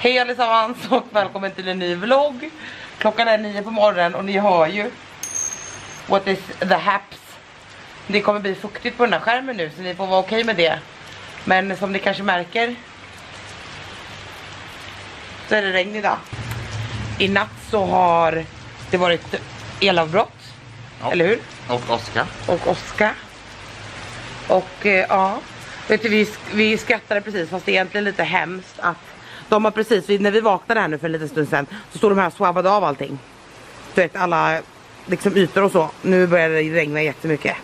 Hej allesammans och välkommen till en ny vlogg. Klockan är 9 på morgonen och ni hör ju what is the haps. Det kommer bli fuktigt på den här skärmen nu så ni får vara okej med det. Men som ni kanske märker så är det regn idag. I natt så har det varit elavbrott, ja. Eller hur? Och Oskar. Och ja, vet du, vi skrattade precis, fast det är egentligen lite hemskt att de har precis, när vi vaknade här nu för en liten stund sedan, så stod de här och swabbade av allting. Du vet, alla liksom ytor och så. Nu börjar det regna jättemycket.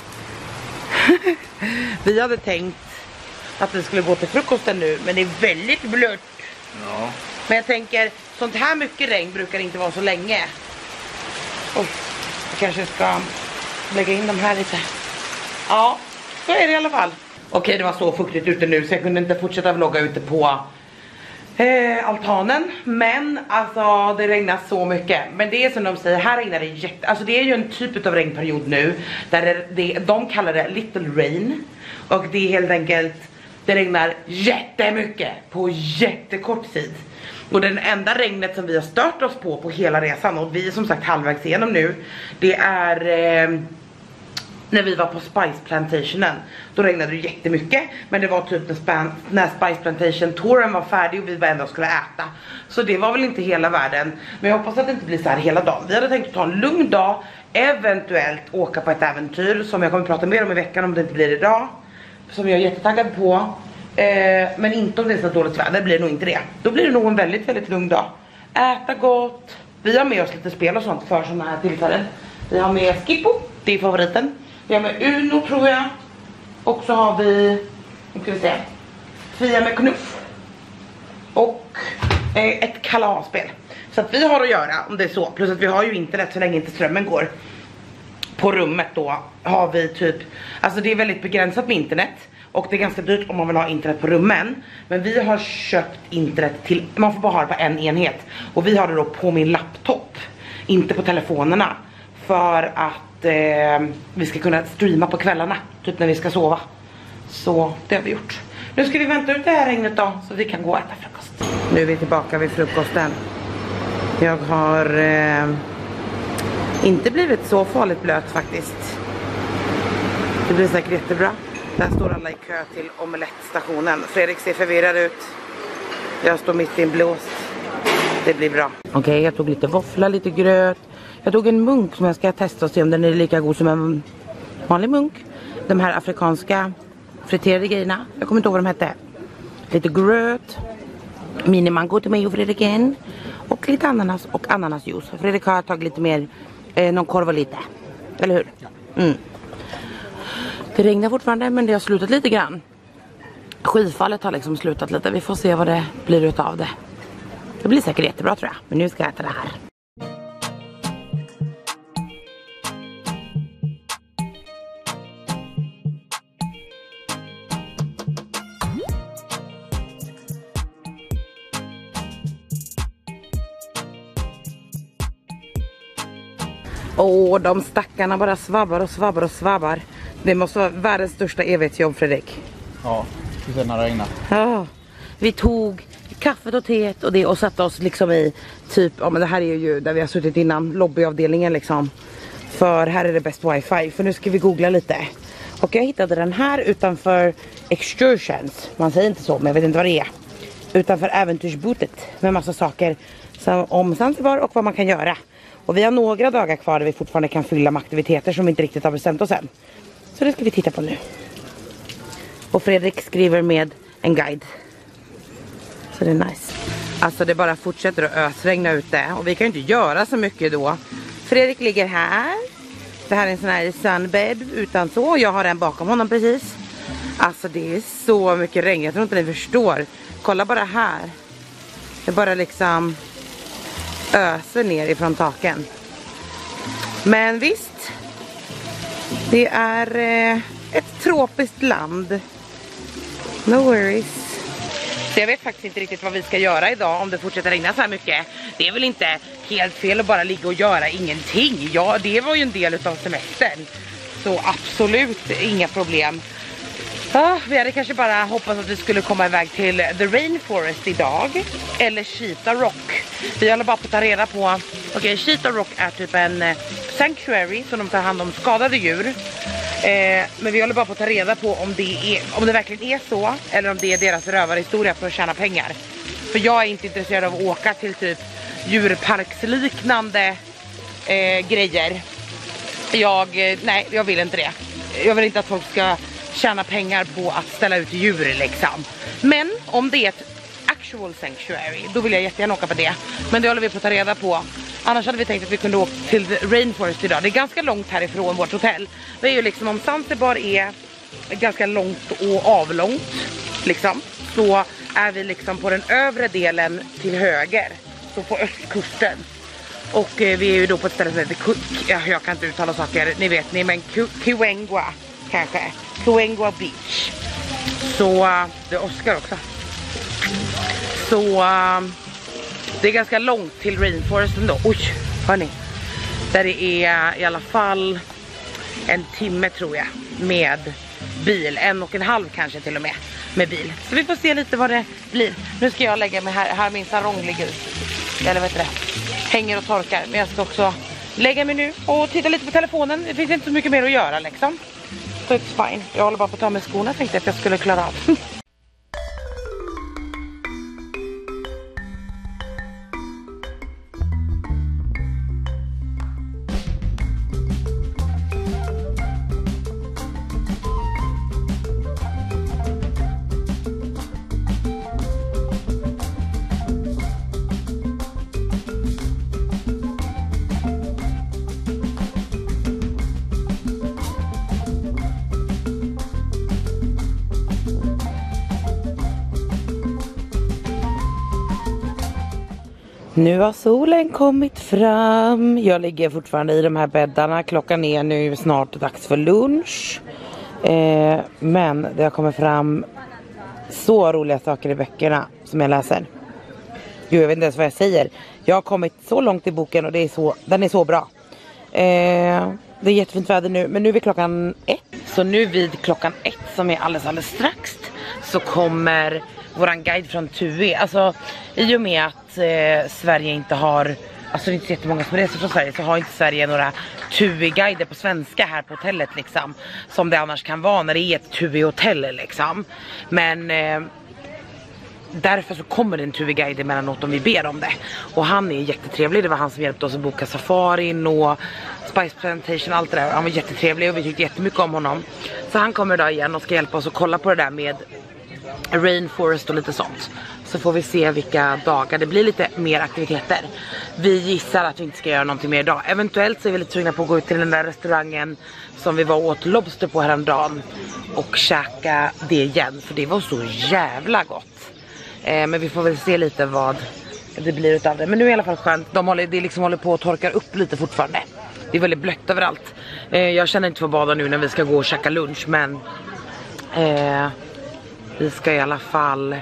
Vi hade tänkt att vi skulle gå till frukosten nu, men det är väldigt blött. Ja. Men jag tänker, sånt här mycket regn brukar inte vara så länge. Jag kanske ska lägga in dem här lite. Ja, så är det i alla fall. Okej, det var så fuktigt ute nu så jag kunde inte fortsätta vlogga ute på altanen. Men alltså det regnar så mycket. Men det är som de säger, här regnar det alltså det är ju en typ av regnperiod nu där de kallar det little rain. Och det är helt enkelt, det regnar jättemycket på jättekort tid. Och den enda regnet som vi har stört oss på hela resan, och vi är som sagt halvvägs igenom nu, det är när vi var på Spice Plantationen. Då regnade det jättemycket, men det var typ när Spice Plantation touren var färdig och vi var ändå skulle äta. Så det var väl inte hela världen. Men jag hoppas att det inte blir så här hela dagen. Vi hade tänkt ta en lugn dag, eventuellt åka på ett äventyr som jag kommer prata mer om i veckan om det inte blir idag. Som jag är jättetaggad på. Men inte om det är så dåligt väder, blir det nog inte det. Då blir det nog en väldigt, väldigt lugn dag. Äta gott. Vi har med oss lite spel och sånt för sådana här tillfällen. Vi har med Skippo, det är favoriten. Vi har med Uno tror jag. Och så har vi, vad ska vi säga, Fia med knuff. Och ett kalasspel. Så att vi har att göra om det är så. Plus att vi har ju internet så länge inte strömmen går. På rummet då har vi typ, alltså det är väldigt begränsat med internet. Och det är ganska dyrt om man vill ha internet på rummen. Men vi har köpt internet till, man får bara ha det på en enhet. Och vi har det då på min laptop, inte på telefonerna. För att vi ska kunna streama på kvällarna, typ när vi ska sova. Så det har vi gjort. Nu ska vi vänta ut det här regnet då, så vi kan gå och äta frukost. Nu är vi tillbaka vid frukosten. Jag har inte blivit så farligt blöt faktiskt. Det blir säkert jättebra. Där står alla i kö till omelettstationen. Fredrik ser förvirrad ut. Jag står mitt i en blåst. Det blir bra. Okej, jag tog lite våffla, lite gröt. Jag tog en munk som jag ska testa och se om den är lika god som en vanlig munk. De här afrikanska friterade grejerna. Jag kommer inte ihåg vad de hette. Lite gröt. Minimango till mig och Fredrik igen. Och lite ananas och ananasjuice. Fredrik har tagit lite mer, någon korv och lite. Eller hur? Mm. Det regnar fortfarande men det har slutat lite grann. Skifallet har liksom slutat lite. Vi får se vad det blir utav det. Det blir säkert jättebra tror jag. Men nu ska jag äta det här. De stackarna bara svabbar. Det måste vara världens största evighetsjobb, Fredrik. Ja, precis när det regnar. Ja, vi tog kaffet och teet och det och satte oss liksom i typ, ja men det här är ju där vi har suttit innan, lobbyavdelningen liksom. För här är det bäst wifi, för nu ska vi googla lite. Och jag hittade den här utanför Excursions. Man säger inte så, men jag vet inte vad det är. Utanför äventyrsbotet med massa saker om Zanzibar och vad man kan göra. Och vi har några dagar kvar där vi fortfarande kan fylla med aktiviteter som vi inte riktigt har bestämt oss än. Så det ska vi titta på nu. Och Fredrik skriver med en guide. Så det är nice. Alltså det bara fortsätter att ösregna ute. Och vi kan ju inte göra så mycket då. Fredrik ligger här. Det här är en sån här sunbed utan så. Jag har den bakom honom precis. Alltså det är så mycket regn. Jag tror inte ni förstår. Kolla bara här. Det bara liksom öser ner ifrån taken. Men visst, det är ett tropiskt land. No worries. Så jag vet faktiskt inte riktigt vad vi ska göra idag om det fortsätter regna så här mycket. Det är väl inte helt fel att bara ligga och göra ingenting. Ja, det var ju en del av semestern. Så absolut inga problem. Vi hade kanske bara hoppats att vi skulle komma iväg till The Rainforest idag. Eller Cheetah Rock. Vi håller bara på att ta reda på. Okej, Cheetah Rock är typ en sanctuary som de tar hand om skadade djur. Men vi håller bara på att ta reda på om det verkligen är så. Eller om det är deras rövarhistoria för att tjäna pengar. För jag är inte intresserad av att åka till typ djurparksliknande grejer. Nej, jag vill inte det. Jag vill inte att folk ska tjäna pengar på att ställa ut djur liksom. Men om det är ett actual sanctuary, då vill jag jättegärna åka på det. Men det håller vi på att ta reda på. Annars hade vi tänkt att vi kunde åka till Rainforest idag. Det är ganska långt härifrån vårt hotell. Det är ju liksom, om Zanzibar är ganska långt och avlångt liksom, så är vi liksom på den övre delen till höger. Så på östkusten. Och vi är ju då på ett ställe som heter jag kan inte uttala saker, ni vet ni, men Kuengwa kanske. Kuengwa Beach. Så det är Oscar också. Så det är ganska långt till Rainforest ändå. Oj, hörni. Där det är i alla fall en timme tror jag med bil. 1,5 kanske till och med bil. Så vi får se lite vad det blir. Nu ska jag lägga mig här min sarong ligger. Eller vet du det? Hänger och torkar. Men jag ska också lägga mig nu och titta lite på telefonen. Det finns inte så mycket mer att göra liksom. Så it's fine. Jag håller bara på att ta med skorna. Jag tänkte att jag skulle klara av. Nu har solen kommit fram. Jag ligger fortfarande i de här bäddarna. Klockan är nu snart dags för lunch. Men det har kommit fram så roliga saker i böckerna som jag läser. Gud, jag vet inte ens vad jag säger. Jag har kommit så långt i boken och den är så bra. Det är jättefint väder nu. Men nu är vi klockan 1. Så nu vid klockan 1 som är alldeles strax så kommer våran guide från TUI. Alltså i och med att Sverige inte har, alltså det är inte så jättemånga som reser från Sverige, så har inte Sverige några TUI-guider på svenska här på hotellet liksom. Som det annars kan vara när det är ett TUI-hotell liksom. Men därför så kommer det en TUI-guide emellanåt om vi ber om det. Och han är jättetrevlig. Det var han som hjälpte oss att boka safarin och Spice Plantation, allt det där. Han var jättetrevlig och vi tyckte jättemycket om honom. Så han kommer idag igen och ska hjälpa oss att kolla på det där med Rainforest och lite sånt. Så får vi se vilka dagar det blir lite mer aktiviteter. Vi gissar att vi inte ska göra någonting mer idag. Eventuellt så är vi lite tvungna på att gå ut till den där restaurangen som vi var åt lobster på häromdagen och käka det igen, för det var så jävla gott. Men vi får väl se lite vad det blir utav det. Men nu är det i alla fall skönt. Det liksom håller på att torka upp lite fortfarande. Det är väldigt blött överallt. Jag känner inte för att bada nu när vi ska gå och käka lunch, men vi ska i alla fall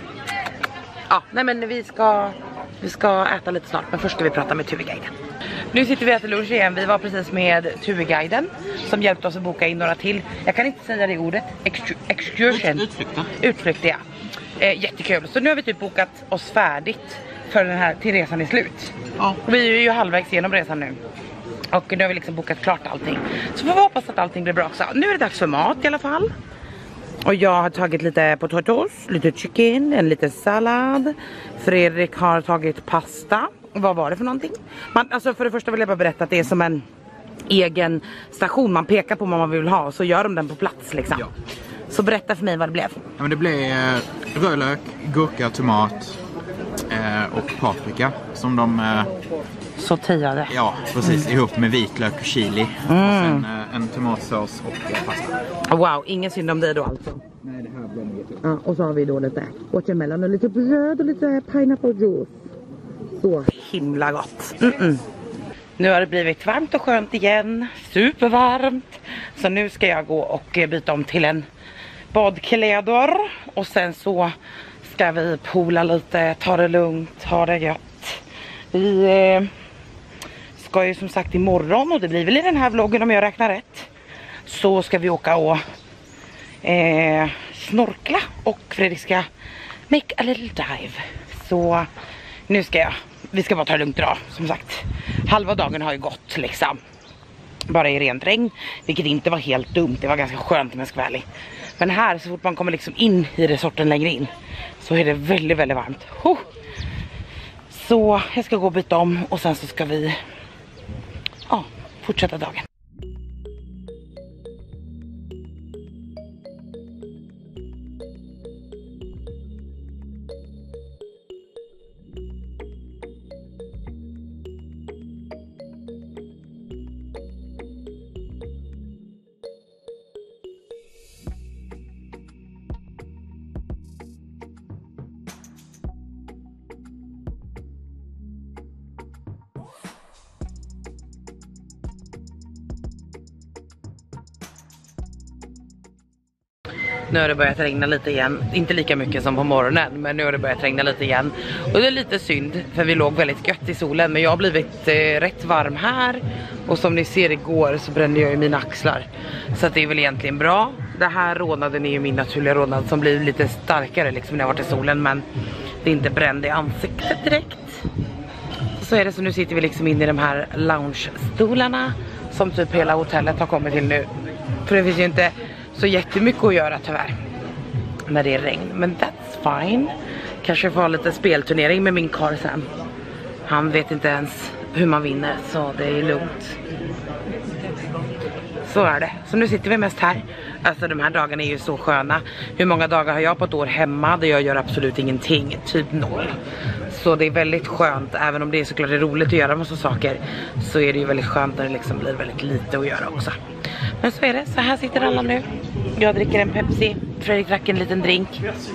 vi ska äta lite snart, men först ska vi prata med TUI-guiden. Nu sitter vi och äter lunch igen. Vi var precis med TUI-guiden som hjälpte oss att boka in några till. Jag kan inte säga det ordet. Excursion. Utflykt, ja. Jättekul. Så nu har vi typ bokat oss färdigt för den här till resan är slut. Ja. Och vi är ju halvvägs igenom resan nu. Och nu har vi liksom bokat klart allting. Så får vi hoppas att allting blir bra också. Nu är det dags för mat i alla fall. Och jag har tagit lite potatoes, lite chicken, en liten sallad. Fredrik har tagit pasta. Vad var det för någonting? Alltså för det första vill jag bara berätta att det är som en egen station. Man pekar på vad man vill ha och så gör de den på plats liksom. Ja. Så berätta för mig vad det blev. Ja, men det blev rödlök, gurka, tomat och paprika som de sauterade. Ja, precis. Ihop med vitlök och chili. Och sen en tomatsås och pasta. Wow, ingen synd om dig då alltså. Nej, det här blir nog jättebra. Ja, och så har vi då lite watermelon och lite bröd och lite pineapple juice. Så himla gott. Nu har det blivit varmt och skönt igen. Supervarmt. Så nu ska jag gå och byta om till en badkläder. Och sen så ska vi pola lite, ta det lugnt, ha det gött. Vi ska ju som sagt imorgon, och det blir väl i den här vloggen om jag räknar rätt, så ska vi åka och snorkla och Fredrik ska make a little dive. Så nu ska vi ska bara ta det lugnt idag. Som sagt, halva dagen har ju gått liksom bara i rent regn, vilket inte var helt dumt. Det var ganska skönt om jag ska vara ärlig. Men här, så fort man kommer liksom in i resorten längre in, så är det väldigt, väldigt varmt. Så jag ska gå och byta om och sen så ska vi fortsätta dagen. Nu har det börjat regna lite igen. Inte lika mycket som på morgonen, men nu har det börjat regna lite igen. Och det är lite synd, för vi låg väldigt gött i solen. Men jag har blivit rätt varm här. Och som ni ser igår så brände jag ju mina axlar. Så att det är väl egentligen bra. Det här rodnaden är ju min naturliga rodnad som blir lite starkare liksom när jag har varit i solen. Men det är inte bränd i ansiktet direkt. Så är det, så nu sitter vi liksom in i de här lounge-stolarna som typ hela hotellet har kommit till nu. För det finns ju inte så jättemycket att göra tyvärr när det är regn. Men that's fine. Kanske får ha lite spelturnering med min karl sen. Han vet inte ens hur man vinner, så det är lugnt. Så är det. Så nu sitter vi mest här. Alltså de här dagarna är ju så sköna. Hur många dagar har jag på ett år hemma där jag gör absolut ingenting? Typ 0. Så det är väldigt skönt. Även om det är såklart roligt att göra massa saker, så är det ju väldigt skönt när det liksom blir väldigt lite att göra också. Men så är det. Så här sitter alla nu. Jag dricker en Pepsi. Fredrik drack en liten drink.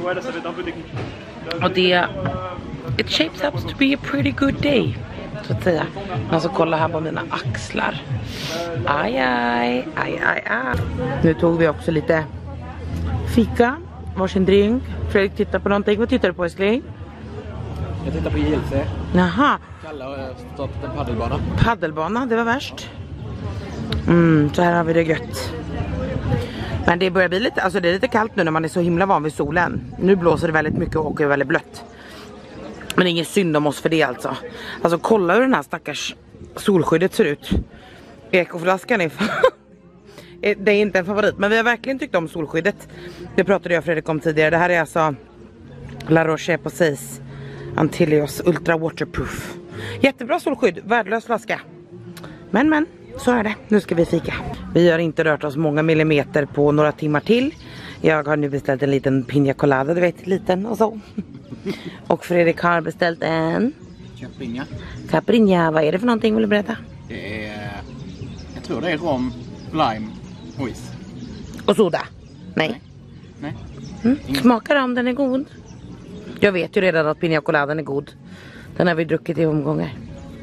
Och det... It shapes up to be a pretty good day, så att säga. Man ska kolla här på mina axlar. Aj, aj, aj, aj, aj. Nu tog vi också lite fika. Varsin drink. Fredrik tittar på någonting. Vad tittar du på, älskling? Jag tittar på JLC. Jaha. Kalle har startat en paddelbana. Paddelbana, det var värst. Så här har vi det gött. Men det börjar bli lite, alltså det är lite kallt nu när man är så himla van vid solen. Nu blåser det väldigt mycket och är väldigt blött. Men det är ingen synd om oss för det alltså. Alltså kolla hur den här stackars solskyddet ser ut. Ekoflaskan är det är inte en favorit, men vi har verkligen tyckt om solskyddet. Det pratade jag och Fredrik om tidigare. Det här är alltså La Roche-Posay's Antilios Ultra Waterproof. Jättebra solskydd, värdelös flaska. Men, så är det. Nu ska vi fika. Vi har inte rört oss många millimeter på några timmar till. Jag har nu beställt en liten piña colada, du vet, liten och så. Och Fredrik har beställt en Caipirinha. Vad är det för någonting, vill du berätta? Det är... Jag tror det är rom, lime och is. Och soda? Nej. Smakar om den är god. Jag vet ju redan att piña coladan är god. Den har vi druckit i omgångar.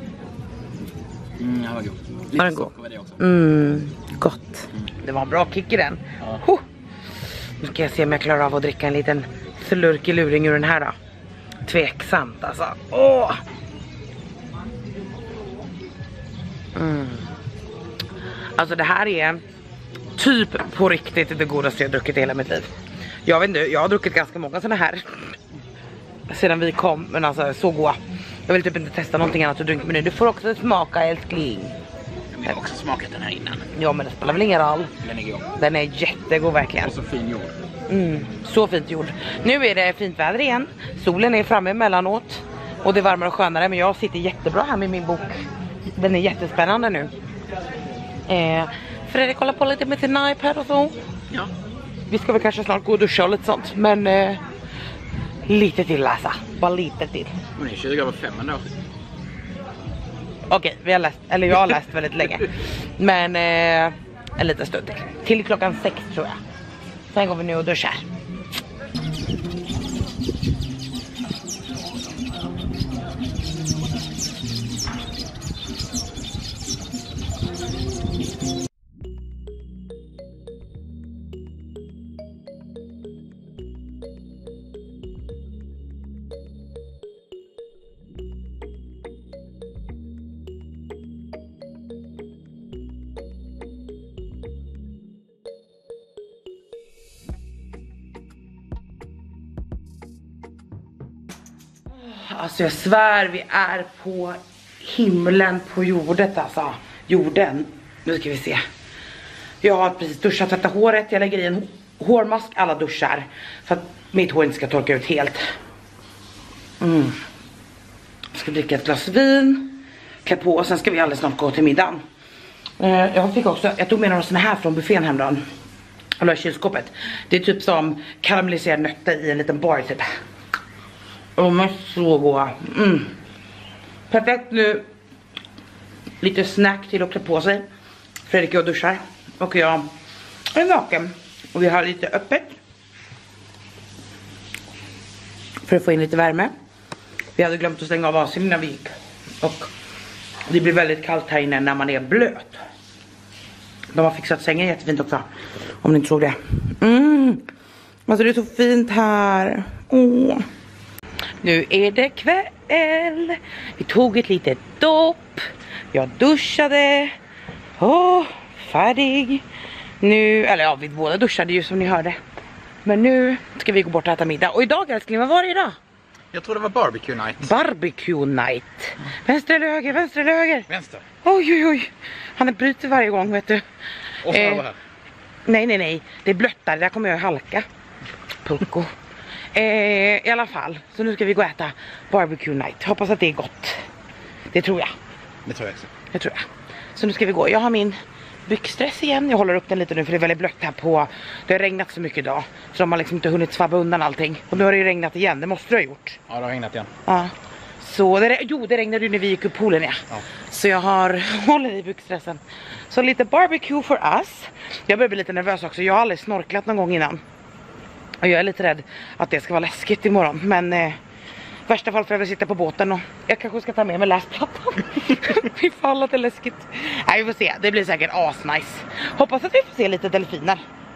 Den var god. Lite socker var det också. Gott. Det var en bra kick i den. Ja. Nu ska jag se om jag klarar av att dricka en liten slurkig luring ur den här då. Tveksamt alltså. Alltså det här är typ på riktigt det godaste jag druckit i hela mitt liv. Jag vet inte, jag har druckit ganska många såna här sedan vi kom, men alltså så goda. Jag vill typ inte testa någonting annat att dricka, men nu du får också smaka, älskling. Men jag har också smakat den här innan. Ja, men det spelar väl ingen roll. Den är god. Den är jättegod verkligen. Och så fin jord. Så fint gjord. Nu är det fint väder igen. Solen är framme emellanåt. Och det är varmare och skönare. Men jag sitter jättebra här med min bok. Den är jättespännande nu. Fredrik kollar på lite med sin iPad och så. Ja. Vi ska väl kanske snart gå och duscha och lite sånt. Men lite till läsa. Bara lite till. Hon är 20/5 ändå. Okej, vi har läst. Eller jag har läst väldigt länge. Men en liten stund till klockan 6 tror jag. Sen går vi nu och duschar. alltså jag svär, vi är på himlen på jordet alltså. Jorden. Nu ska vi se. Jag har precis duschat, tvättat håret. Jag lägger i en hårmask alla duschar. För att mitt hår inte ska torka ut helt. Jag ska dricka ett glas vin. Klä på och sen ska vi alldeles snart gå till middagen. Jag tog med några såna här från buffén häromdagen. Eller kylskåpet. Det är typ som karamelliserade nötter i en liten bar typ. Och de är så goda. Perfekt nu. Lite snack till att klä på sig. Fredrik och jag duschar. Och jag är naken. Och vi har lite öppet. För att få in lite värme. Vi hade glömt att stänga av AC:n när vi gick. Och det blir väldigt kallt här inne när man är blöt. De har fixat sängen jättefint också. Om ni inte såg det. Alltså det är så fint här. Nu är det kväll. Vi tog ett litet dopp. Jag duschade. Färdig. Nu, eller ja, vi båda duschade ju som ni hörde. Men nu ska vi gå bort och äta middag. Och idag älskling, vad var det idag? Jag tror det var barbecue night. Barbecue night. Vänster eller höger, vänster eller höger? Vänster. Oj. Han bryter varje gång, vet du. Och så här. Nej. Det är blöttare, där kommer jag halka. Pucko. I alla fall, så nu ska vi gå och äta barbecue night. Hoppas att det är gott. Det tror jag. Det tror jag också. Det tror jag. Så nu ska vi gå. Jag har min byxdress igen. Jag håller upp den lite nu för det är väldigt blött här på. Det har regnat så mycket idag. Så de har liksom inte hunnit svabba undan allting. Och nu har det ju regnat igen. Det måste det ha gjort. Ja, det har regnat igen. Ja. Så det regnade ju när vi gick upp poolen, ja. Så jag håller i byxdressen. Så lite barbecue for us. Jag börjar bli lite nervös också. Jag har aldrig snorklat någon gång innan. Och jag är lite rädd att det ska vara läskigt imorgon. Men värsta fall får jag väl sitta på båten. Och jag kanske ska ta med mig läsplattan. Fy fan att det är läskigt. Nej, vi får se. Det blir säkert asnice. Hoppas att vi får se lite delfiner.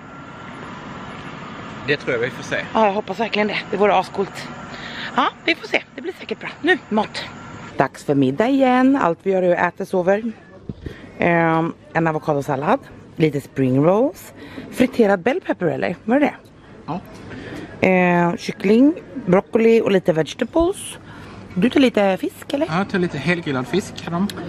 Det tror jag vi får se. Ja, jag hoppas verkligen det. Det vore ascoolt. Ja, vi får se. Det blir säkert bra. Nu, mat. Dags för middag igen. Allt vi gör är att äta, sover. En avokadosallad. Lite spring rolls. Friterad bell pepper, eller? Vad är det? Ja. Kyckling, broccoli och lite vegetables. Du tar lite fisk, eller? Ja, jag tar lite helgrillad fisk.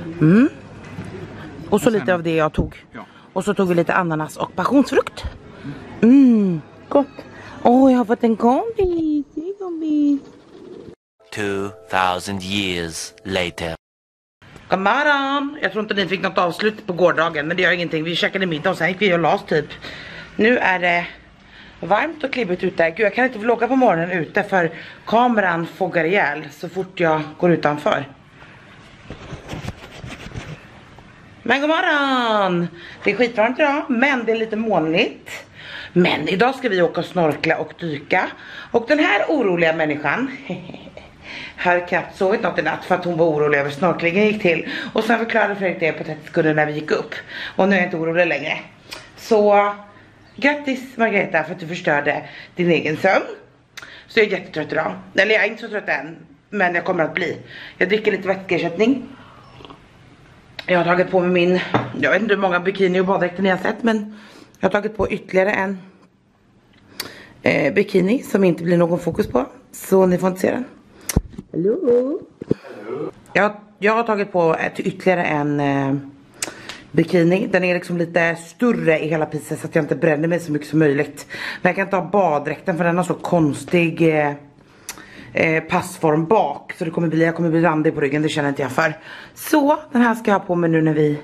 Och så lite av det jag tog. Ja. Och så tog vi lite ananas och passionsfrukt. Gott. Jag har fått en kompis. 2000 years later. God morgon. Jag tror inte ni fick något avslut på gårdagen, men det gör ingenting. Vi käkade middag och sen gick vi och las typ. Nu är det varmt och klibbigt ute. Gud, jag kan inte vlogga på morgonen ute för kameran foggar ihjäl så fort jag går utanför. Men god morgon! Det är skitvarmt idag, men det är lite molnigt. Men idag ska vi åka och snorkla och dyka. Och den här oroliga människan har knappt sovit något i natt för att hon var orolig över snorklingen gick till. Och sen förklarade Fredrik det på 30 sekunder när vi gick upp. Och nu är jag inte orolig längre. Så grattis Margareta för att du förstörde din egen sömn. Så jag är jättetrött idag. Eller jag är inte så trött än, men jag kommer att bli. Jag dricker lite vätskeersättning. Jag har tagit på mig min, jag vet inte hur många bikini och baddräkter ni har sett, men jag har tagit på ytterligare en bikini som inte blir någon fokus på. Så ni får inte se den. Hallå. Jag har tagit på ytterligare en bikini. Den är liksom lite större i hela pisen så att jag inte bränner mig så mycket som möjligt. Men jag kan inte ha baddräkten för den har så konstig passform bak. Så jag kommer bli randig på ryggen, det känner inte jag för. Så den här ska jag ha på mig nu när vi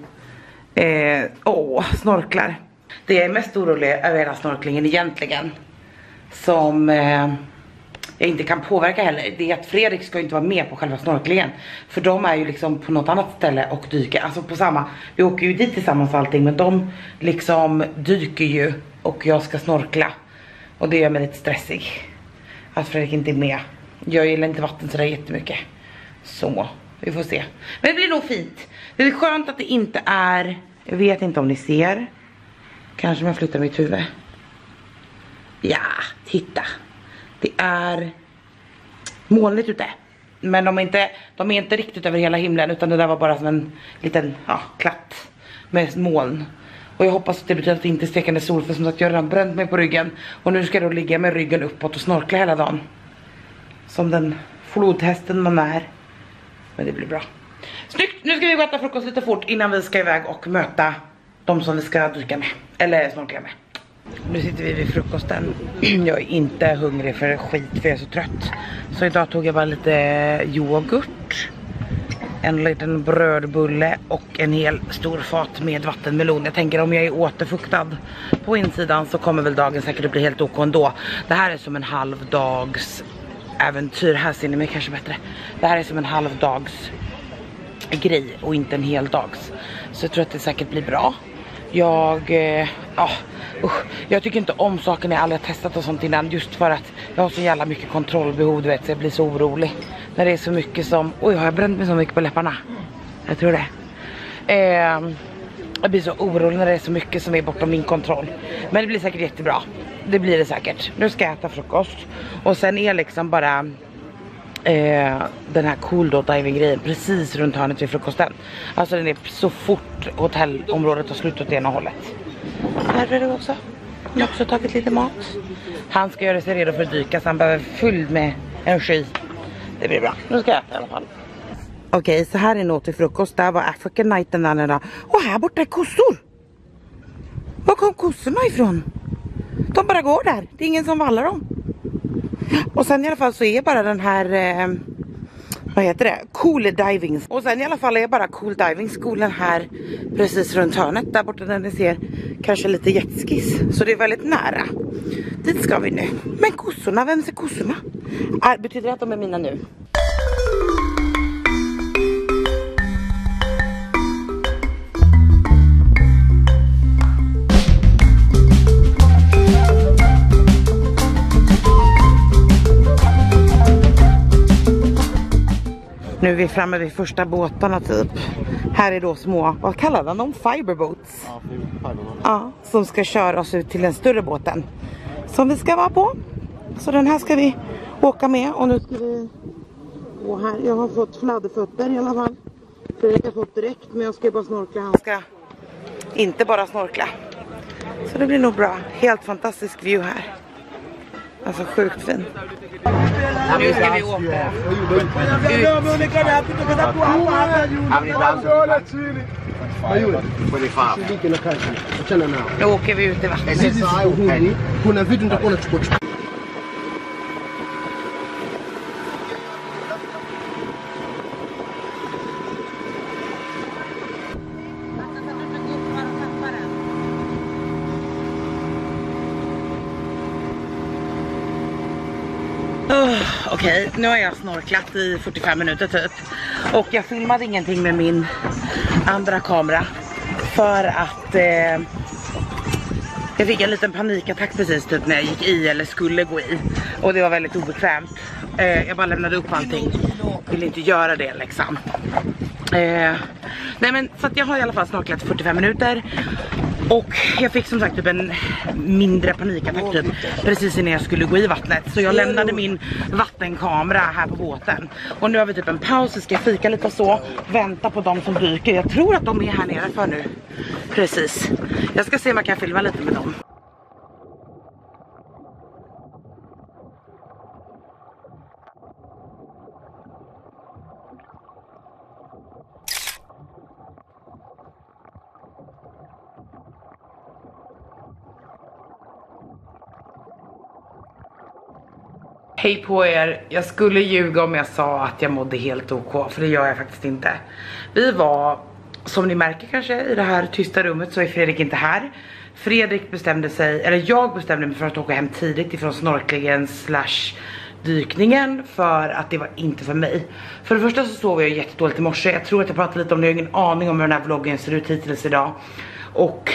snorklar. Det jag är mest orolig över hela snorklingen egentligen, som jag inte kan påverka heller, det är att Fredrik ska inte vara med på själva snorklingen. För de är ju liksom på något annat ställe och dyker. Alltså på samma, vi åker ju dit tillsammans och allting, men de liksom dyker ju och jag ska snorkla. Och det gör mig lite stressig att Fredrik inte är med. Jag gillar inte vatten så där jättemycket. Så, vi får se. Men det blir nog fint. Det är skönt att det inte är, jag vet inte om ni ser. Kanske om jag flyttar mitt huvud. Ja, titta. Det är molnigt ute. Men de är inte riktigt över hela himlen, utan det där var bara som en liten klatt med moln. Och jag hoppas att det betyder att det inte är stekande sol, för som sagt jag har redan bränt mig på ryggen. Och nu ska jag då ligga med ryggen uppåt och snorkla hela dagen. Som den flodhästen man är. Men det blir bra. Snyggt, nu ska vi gå och äta frukost lite fort innan vi ska iväg och möta de som vi ska dyka med. Eller snorkla med. Nu sitter vi vid frukosten. Jag är inte hungrig för skit för jag är så trött. Så idag tog jag bara lite yoghurt, en liten brödbulle och en hel stor fat med vattenmelon. Jag tänker om jag är återfuktad på insidan så kommer väl dagen säkert att bli helt ok ändå. Det här är som en halvdags äventyr. Här ser ni mig kanske bättre. Det här är som en halvdags grej och inte en hel dags. Så jag tror att det säkert blir bra. Jag tycker inte om saker jag aldrig har testat och sånt innan. Just för att jag har så jävla mycket kontrollbehov, du vet. Så jag blir så orolig när det är så mycket som... Oj, har jag bränt mig så mycket på läpparna? Jag tror det. Jag blir så orolig när det är så mycket som är bortom min kontroll. Men det blir säkert jättebra. Det blir det säkert. Nu ska jag äta frukost. Och sen är liksom bara... den här cool diving grejen precis runt hörnet vid frukosten. Alltså den är så fort hotellområdet har slut åt det ena hållet. Här är det också. Jag har också tagit lite mat. Han ska göra sig redo för att dyka så han behöver full med energi. Det blir bra. Nu ska jag äta i alla fall. Okej, så här är något till frukost. Där var African Night den där. Och här borta är kossor. Var kom kossorna ifrån? De bara går där. Det är ingen som vallar dem. Och sen i alla fall så är bara den här vad heter det? Cool diving. Och sen i alla fall är bara cool diving skolan här precis runt hörnet. Där borta där ni ser kanske lite jetskis. Så det är väldigt nära. Dit ska vi nu. Men kossorna, vem ser kossorna? Betyder det att de är mina nu? Nu är vi framme vid första båtarna typ. Här är då små, vad kallar de dem? Fiberboats. Ja, fiberboats. Ja, som ska köra oss ut till den större båten. Som vi ska vara på. Så den här ska vi åka med. Och nu ska vi gå här. Jag har fått fladderfötter i alla fall. Fredrik har fått direkt, men jag ska bara snorkla. Han ska inte bara snorkla. Så det blir nog bra. Helt fantastisk view här. Alltså sjukt fin. Nu ska vi åka ut. Nu åker vi ut i vattnet. Okej, nu har jag snorklat i 45 minuter typ. Och jag filmade ingenting med min andra kamera. För att jag fick en liten panikattack precis typ när jag gick i eller skulle gå i. Och det var väldigt obekvämt. Jag bara lämnade upp allting. Ville inte göra det liksom. Nej men så att jag har i alla fall snorklat 45 minuter. Och jag fick som sagt typ en mindre panikattack typ precis innan jag skulle gå i vattnet. Så jag lämnade min vattenkamera här på båten. Och nu har vi typ en paus, så ska jag fika lite så. Vänta på dem som dyker. Jag tror att de är här nere för nu. Precis. Jag ska se om jag kan filma lite med dem. Hej på er, jag skulle ljuga om jag sa att jag mådde helt ok, för det gör jag faktiskt inte. Vi var, som ni märker kanske, i det här tysta rummet så är Fredrik inte här. Fredrik bestämde sig, eller jag bestämde mig för att åka hem tidigt ifrån snorklingen / dykningen för att det var inte för mig. För det första så sov jag jättedåligt i morse. Jag tror att jag pratade lite om det, jag har ingen aning om hur den här vloggen ser ut hittills idag. Och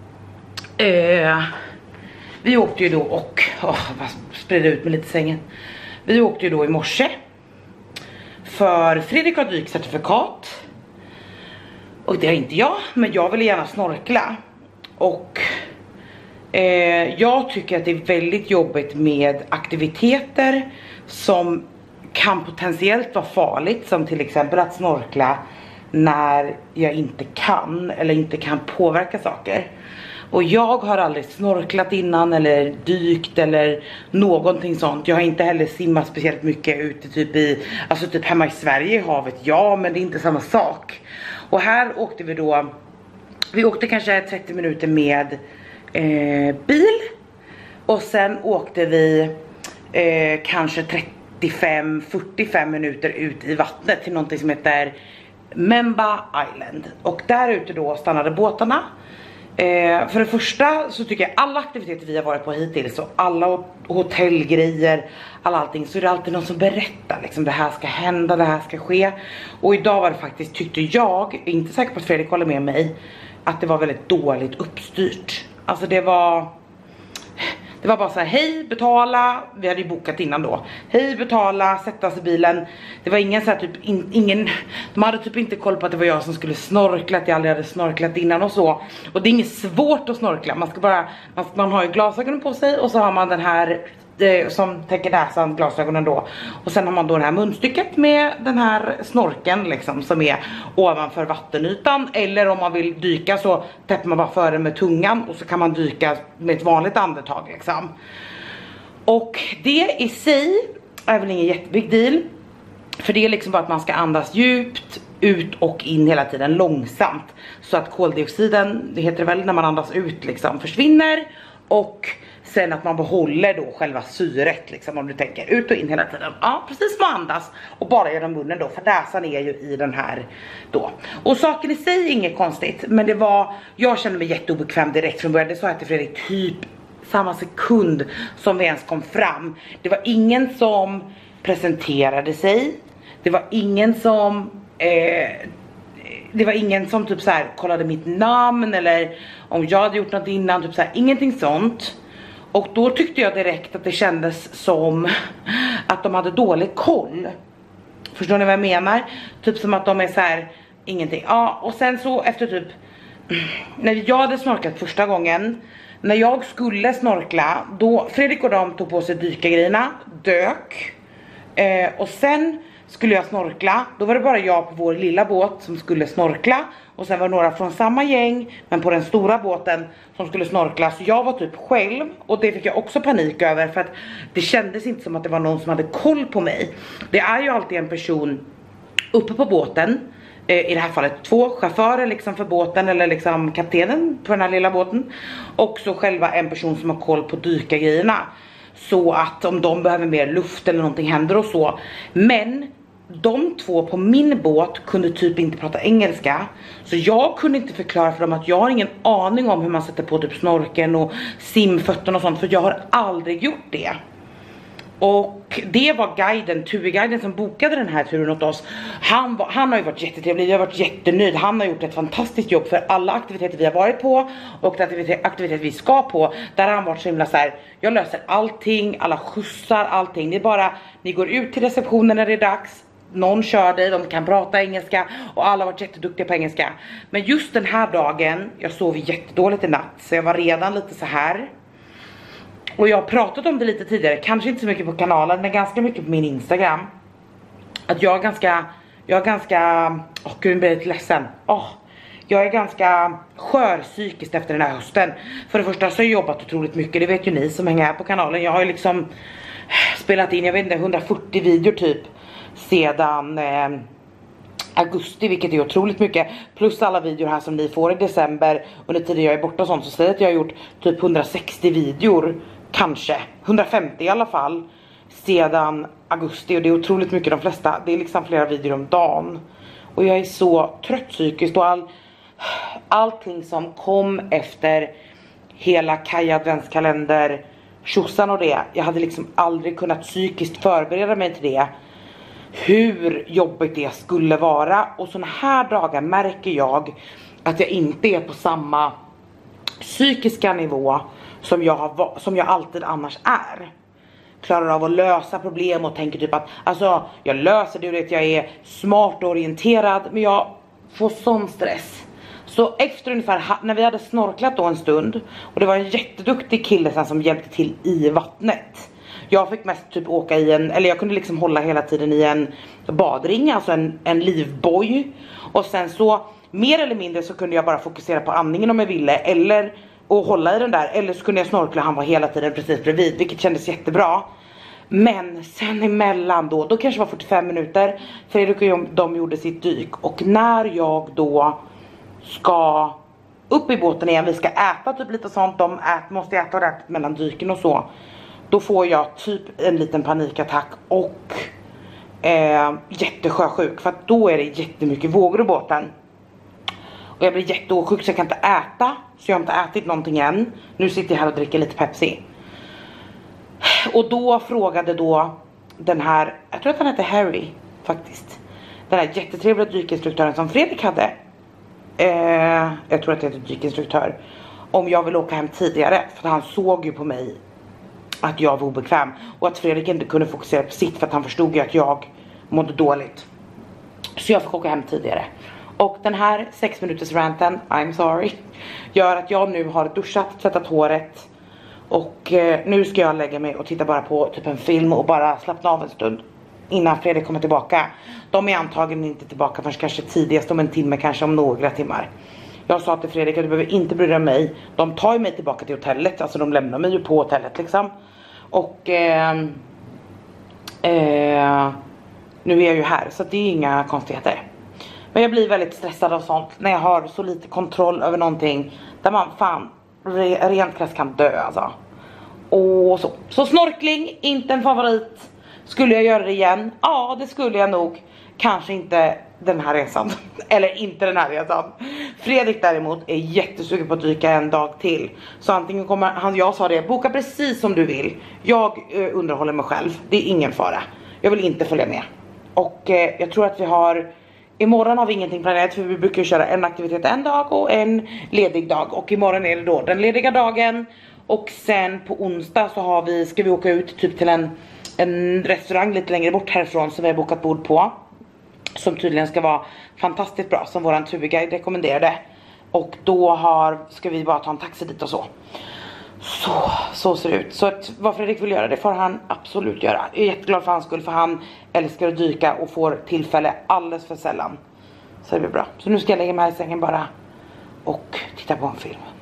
vi åkte ju då och spridde ut med lite sängen. Vi åkte ju då i morse. För Fredrik har dykcertifikat. Och det har inte jag. Men jag vill gärna snorkla. Och jag tycker att det är väldigt jobbigt med aktiviteter som kan potentiellt vara farligt. Som till exempel att snorkla när jag inte kan eller inte kan påverka saker. Och jag har aldrig snorklat innan eller dykt eller någonting sånt. Jag har inte heller simmat speciellt mycket ute alltså typ hemma i Sverige i havet, ja, men det är inte samma sak. Och här åkte vi åkte kanske 30 minuter med bil. Och sen åkte vi kanske 35-45 minuter ut i vattnet till någonting som heter Memba Island. Och där ute då stannade båtarna. För det första så tycker jag alla aktiviteter vi har varit på hittills, så alla hotellgrejer, allting, så är det alltid någon som berättar liksom, det här ska hända, det här ska ske. Och idag var det faktiskt, tyckte jag, inte säker på att Fredrik håller med mig, att det var väldigt dåligt uppstyrt. Alltså det var bara så här: hej, betala. Vi hade ju bokat innan då. Hej, betala, sätta sig i bilen. Det var ingen så här typ, de hade typ inte koll på att det var jag som skulle snorkla, att jag aldrig hade snorklat innan och så. Och det är inget svårt att snorkla. Man har ju glasögonen på sig och så har man den här som täcker näsan, glasögonen då. Och sen har man då det här munstycket med den här snorken liksom, som är ovanför vattenytan. Eller om man vill dyka så täpper man bara för den med tungan och så kan man dyka med ett vanligt andetag liksom. Och det i sig är väl ingen jättebig deal, för det är liksom bara att man ska andas djupt ut och in hela tiden långsamt, så att koldioxiden, det heter det väl när man andas ut liksom, försvinner. Och sen att man behåller då själva syret liksom, om du tänker ut och in hela tiden. Ja, precis som andas och bara genom munnen då, för näsan är ju i den här då. Och saken i sig är inget konstigt, men jag kände mig jätteobekväm direkt från början. Det sa jag till Fredrik typ samma sekund som vi ens kom fram. Det var ingen som presenterade sig. Det var ingen som typ så här kollade mitt namn eller om jag hade gjort något innan, typ så här, ingenting sånt. Och då tyckte jag direkt att det kändes som att de hade dålig koll. Förstår ni vad jag menar? Typ som att de är så här, ingenting. Ja, och sen så efter typ, när jag hade snorklat första gången, när jag skulle snorkla, då Fredrik och de tog på sig dykargrejerna, dök. Och sen skulle jag snorkla, då var det bara jag på vår lilla båt som skulle snorkla. Och sen var det några från samma gäng, men på den stora båten som skulle snorkla. Så jag var typ själv, och det fick jag också panik över, för att det kändes inte som att det var någon som hade koll på mig. Det är ju alltid en person uppe på båten, i det här fallet 2 chaufförer liksom för båten, eller liksom kaptenen på den här lilla båten. Och så själva en person som har koll på dykargrejerna, så att om de behöver mer luft eller någonting händer och så. Men de 2 på min båt kunde typ inte prata engelska, så jag kunde inte förklara för dem att jag har ingen aning om hur man sätter på typ snorken och simfötterna och sånt, för jag har aldrig gjort det. Och det var turguiden som bokade den här turen åt oss. Han har ju varit jättetrevlig, vi har varit jättenöjd. Han har gjort ett fantastiskt jobb för alla aktiviteter vi har varit på och aktiviteter vi ska på. Där har han varit så himla så här: jag löser allting, alla skjutsar, allting. Det är bara, ni går ut till receptionen när det är dags. Någon kör dig, de kan prata engelska och alla har varit jätteduktiga på engelska. Men just den här dagen, jag sov jättedåligt i natt, så jag var redan lite så här. Och jag har pratat om det lite tidigare, kanske inte så mycket på kanalen, men ganska mycket på min Instagram. Att jag är ganska, gud, jag blir lite ledsen. Jag är ganska skör psykiskt efter den här hösten. För det första så har jag jobbat otroligt mycket, det vet ju ni som hänger här på kanalen. Jag har ju liksom spelat in, jag vet inte, 140 videor typ sedan augusti, vilket är otroligt mycket. Plus alla videor här som ni får i december under tiden jag är borta och sånt. Så säger att jag har gjort typ 160 videor, kanske 150 i alla fall, sedan augusti. Och det är otroligt mycket, de flesta. Det är liksom flera videor om dagen. Och jag är så trött psykiskt, och allting som kom efter hela Kaja adventskalender, tjosan och det. Jag hade liksom aldrig kunnat psykiskt förbereda mig till det. Hur jobbigt det skulle vara. Och såna här dagar märker jag att jag inte är på samma psykiska nivå som jag alltid annars är. Klarar av att lösa problem och tänker typ att alltså, jag löser det, vet jag är smart och orienterad, men jag får sån stress. Så efter ungefär, när vi hade snorklat då en stund, och det var en jätteduktig kille sen som hjälpte till i vattnet. Jag fick mest typ åka i eller jag kunde liksom hålla hela tiden i en badring, alltså en livboj. Och sen så, mer eller mindre så kunde jag bara fokusera på andningen om jag ville, eller och hålla i den där. Eller så kunde jag snorkla, han var hela tiden precis bredvid, vilket kändes jättebra. Men sen emellan då kanske det var 45 minuter. Fredrik och de gjorde sitt dyk. Och när jag då ska upp i båten igen, vi ska äta typ lite sånt, måste äta rätt mellan dyken och så. Då får jag typ en liten panikattack och jättesjösjuk. För att då är det jättemycket vågor i båten. Och jag blir jätteåsjuk så jag kan inte äta. Så jag har inte ätit någonting än. Nu sitter jag här och dricker lite Pepsi. Och då frågade då den här, jag tror att han heter Harry faktiskt. Den här jättetrevliga dykinstruktören som Fredrik hade. Jag tror att det heter dykinstruktör. Om jag vill åka hem tidigare. För han såg ju på mig att jag var obekväm. Och att Fredrik inte kunde fokusera på sitt. För att han förstod ju att jag mådde dåligt. Så jag fick åka hem tidigare. Och den här 6 minuters ranten, I'm sorry, gör att jag nu har duschat, tvättat håret. Och nu ska jag lägga mig och titta bara på typ en film och bara slappna av en stund innan Fredrik kommer tillbaka. De är antagligen inte tillbaka förrän kanske tidigast om en timme, kanske om några timmar. Jag sa till Fredrik att du behöver inte bry dig om mig. De tar ju mig tillbaka till hotellet, alltså de lämnar mig ju på hotellet liksom. Och nu är jag ju här, så det är inga konstigheter. Men jag blir väldigt stressad av sånt när jag har så lite kontroll över någonting där man fan rent krasst kan dö alltså. Och så snorkling, inte en favorit. Skulle jag göra det igen? Ja, det skulle jag nog. Kanske inte den här resan. Eller inte den här resan. Fredrik däremot är jättesugen på att dyka en dag till. Så antingen kommer han, jag sa det, boka precis som du vill. Jag underhåller mig själv, det är ingen fara. Jag vill inte följa med. Och jag tror att vi har, imorgon har vi ingenting planerat, för vi brukar köra en aktivitet en dag och en ledig dag. Och imorgon är det då den lediga dagen. Och sen på onsdag så ska vi åka ut typ till en restaurang lite längre bort härifrån som vi har bokat bord på. Som tydligen ska vara fantastiskt bra, som våran turguide rekommenderade. Och då ska vi bara ta en taxi dit och så. Så ser det ut. Så att vad Fredrik vill göra, det får han absolut göra. Jag är jätteglad för hans skull, för han älskar att dyka och får tillfälle alldeles för sällan. Så det blir bra. Så nu ska jag lägga mig här i sängen bara och titta på en film.